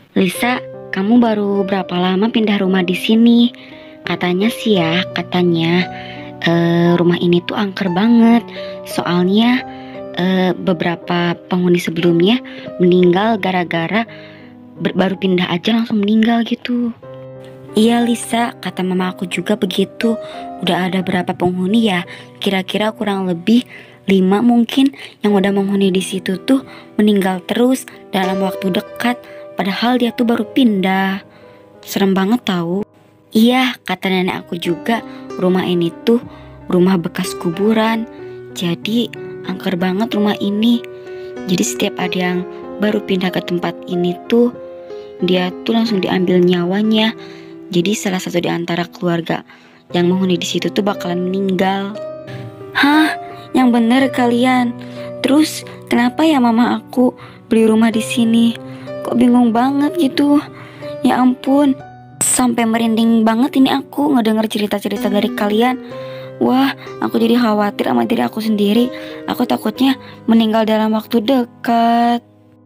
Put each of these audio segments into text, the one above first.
Lisa, kamu baru berapa lama pindah rumah di sini? Katanya sih ya, rumah ini tuh angker banget. Soalnya beberapa penghuni sebelumnya meninggal gara-gara baru pindah aja langsung meninggal gitu. Iya Lisa, kata mama aku juga begitu. Udah ada berapa penghuni ya? Kira-kira kurang lebih 5 mungkin yang udah menghuni di situ tuh meninggal terus dalam waktu dekat. Padahal dia tuh baru pindah. Serem banget tahu. Iya, kata nenek aku juga, rumah ini tuh rumah bekas kuburan. Jadi angker banget rumah ini. Jadi setiap ada yang baru pindah ke tempat ini tuh, dia tuh langsung diambil nyawanya. Jadi salah satu di antara keluarga yang menghuni di situ tuh bakalan meninggal. Hah? Yang bener kalian? Terus kenapa ya mama aku beli rumah di sini? Kok bingung banget gitu? Ya ampun, sampai merinding banget ini aku ngedenger cerita-cerita dari kalian. Wah, aku jadi khawatir sama diri aku sendiri. Aku takutnya meninggal dalam waktu dekat.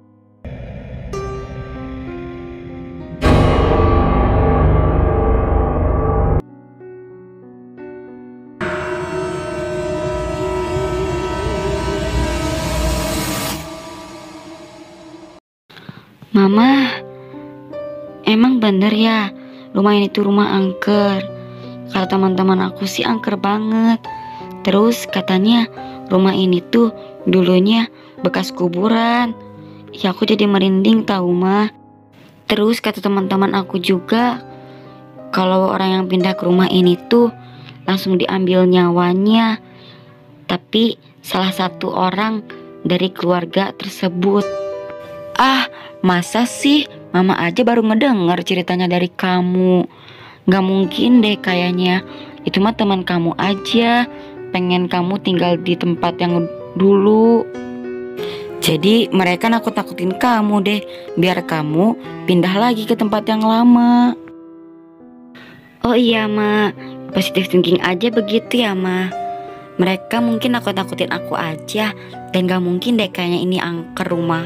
Mama, emang bener ya rumah ini tuh rumah angker? Kata teman-teman aku sih angker banget. Terus katanya rumah ini tuh dulunya bekas kuburan. Ya aku jadi merinding tahu mah. Terus kata teman-teman aku juga kalau orang yang pindah ke rumah ini tuh langsung diambil nyawanya. Tapi salah satu orang dari keluarga tersebut. Ah, masa sih? Mama aja baru ngedenger ceritanya dari kamu. Gak mungkin deh kayaknya. Itu mah teman kamu aja. Pengen kamu tinggal di tempat yang dulu. Jadi mereka nakut-nakutin kamu deh. Biar kamu pindah lagi ke tempat yang lama. Oh iya Ma, positive thinking aja begitu ya Ma. Mereka mungkin nakut-nakutin aku aja. Dan gak mungkin deh kayaknya ini angker rumah.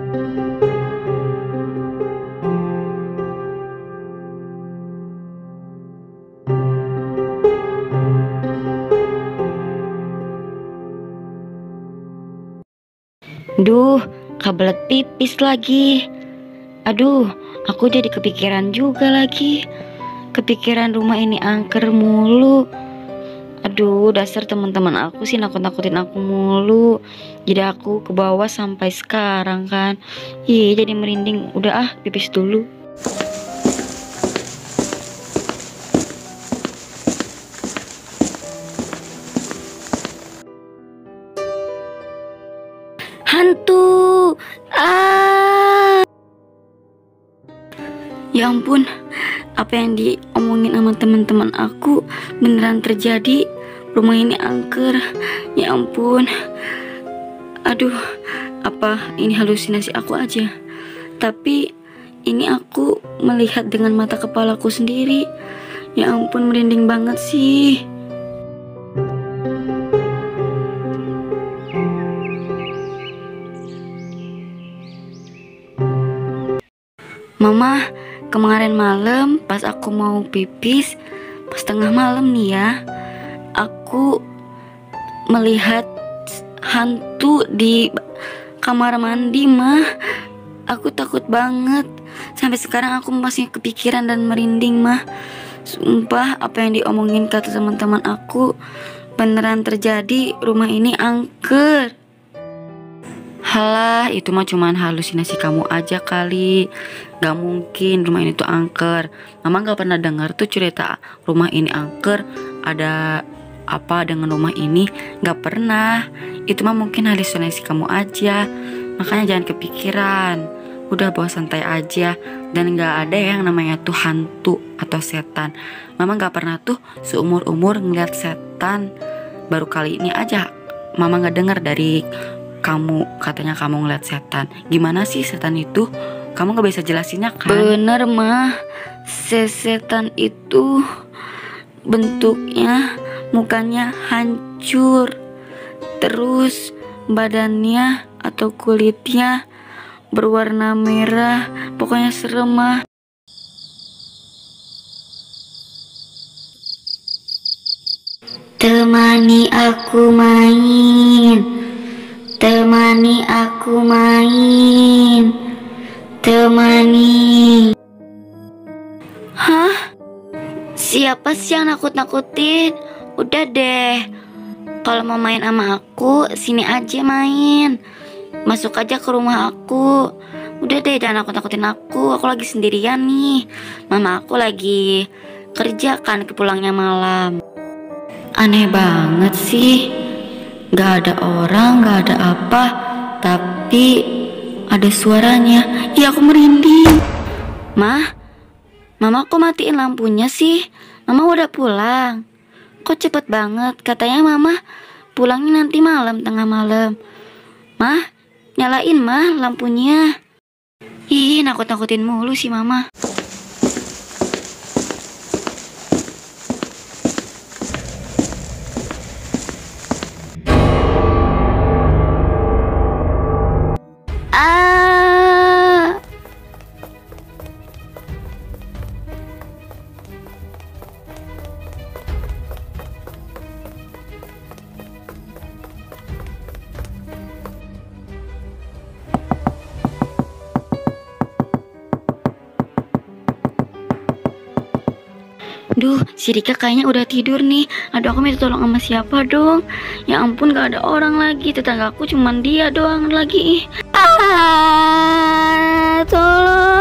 Duh, kebelet pipis lagi. Aduh, aku jadi kepikiran juga lagi. Kepikiran rumah ini angker mulu. Aduh, dasar teman-teman aku sih nakut-nakutin aku mulu. Jadi aku ke bawah sampai sekarang kan. Ih, jadi merinding. Udah ah, pipis dulu. Hantu. Ah. Ya ampun, apa yang diomongin sama teman-teman aku beneran terjadi. Rumah ini angker. Ya ampun. Aduh, apa ini halusinasi aku aja? Tapi ini aku melihat dengan mata kepalaku sendiri. Ya ampun, merinding banget sih. Mama, kemarin malam pas aku mau pipis, pas tengah malam nih ya, aku melihat hantu di kamar mandi mah. Aku takut banget. Sampai sekarang aku masih kepikiran dan merinding mah. Sumpah apa yang diomongin kata teman-teman aku beneran terjadi. Rumah ini angker. Halah, itu mah cuman halusinasi kamu aja kali. Gak mungkin rumah ini tuh angker. Mama gak pernah dengar tuh cerita rumah ini angker. Ada apa dengan rumah ini? Gak pernah. Itu mah mungkin halusinasi kamu aja. Makanya jangan kepikiran. Udah bawa santai aja. Dan gak ada yang namanya tuh hantu atau setan. Mama gak pernah tuh seumur-umur ngeliat setan. Baru kali ini aja Mama gak dengar dari kamu, katanya kamu ngeliat setan. Gimana sih setan itu? Kamu gak bisa jelasinnya kan? Bener mah, setan itu bentuknya, mukanya hancur. Terus badannya atau kulitnya berwarna merah, pokoknya serem mah. Temani aku main, temani aku main, temani. Hah? Siapa sih yang nakut-nakutin? Udah deh, kalau mau main sama aku, sini aja main. Masuk aja ke rumah aku. Udah deh, jangan nakut-nakutin aku lagi sendirian nih. Mama aku lagi kerja kan, pulangnya malam. Aneh banget sih, gak ada orang, gak ada apa, tapi ada suaranya. Iya, aku merinding. Mama kok matiin lampunya sih? Mama udah pulang. Kok cepet banget? Katanya mama pulangnya nanti malam, tengah malam. Mah, nyalain mah lampunya. Ih, nakut-nakutin mulu sih mama. Ah. Duh, si Rika kayaknya udah tidur nih. Aduh, aku minta tolong sama siapa dong? Ya ampun, gak ada orang lagi. Tetanggaku cuman dia doang lagi. Ah, tolong.